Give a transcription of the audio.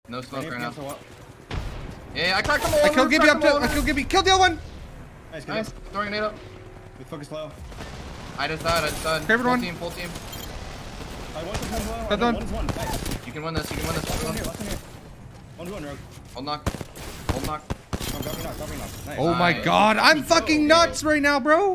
No smoke right now. Yeah, I cracked them all. I killed Gibby up to. I killed Gibby. Kill the other one. Nice. Throwing a nade up. We focus low. I just died. Favorite one. Full team. I want to low. That's one. One. Nice. You can win this. Last one here. One, Rogue. Hold knock. Copy knock. Nice. Oh my god, I'm fucking nuts right now, bro.